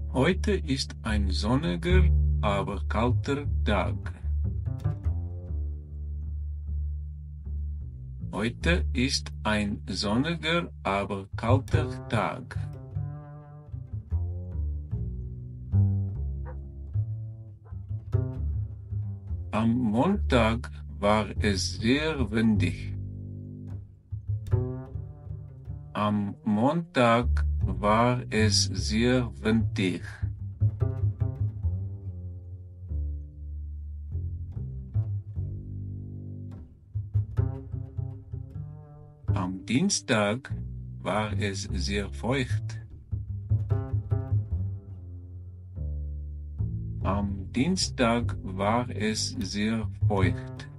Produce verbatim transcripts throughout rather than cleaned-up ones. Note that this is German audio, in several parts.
Heute ist ein sonniger, aber kalter Tag. Heute ist ein sonniger, aber kalter Tag. Am Montag war es sehr windig. Am Montag war es sehr windig. Am Dienstag war es sehr feucht. Am Dienstag war es sehr feucht.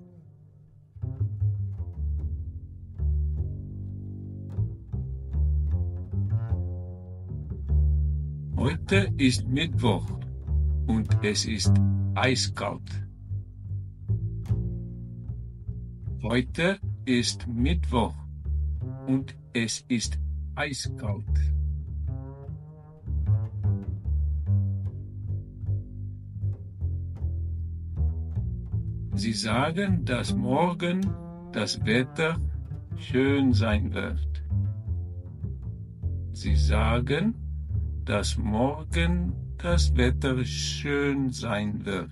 Heute ist Mittwoch und es ist eiskalt. Heute ist Mittwoch und es ist eiskalt. Sie sagen, dass morgen das Wetter schön sein wird. Sie sagen, dass morgen das Wetter schön sein wird.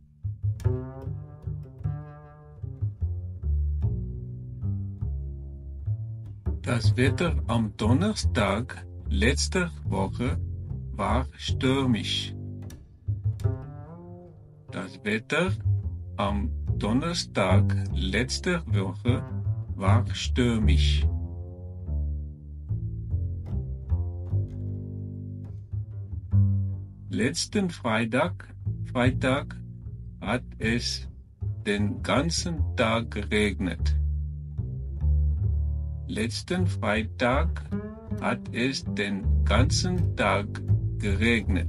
Das Wetter am Donnerstag letzter Woche war stürmisch. Das Wetter am Donnerstag letzter Woche war stürmisch. Letzten Freitag, Freitag hat es den ganzen Tag geregnet. Letzten Freitag hat es den ganzen Tag geregnet.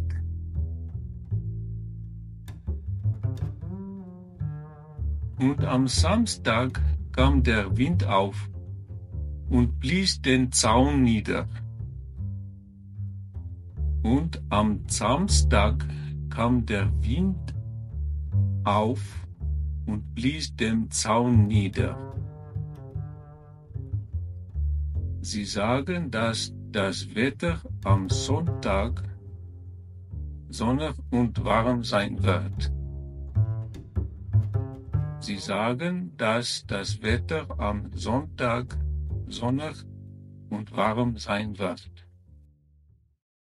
Und am Samstag kam der Wind auf und blies den Zaun nieder. Und am Samstag kam der Wind auf und blies den Zaun nieder. Sie sagen, dass das Wetter am Sonntag sonnig und warm sein wird. Sie sagen, dass das Wetter am Sonntag sonnig und warm sein wird.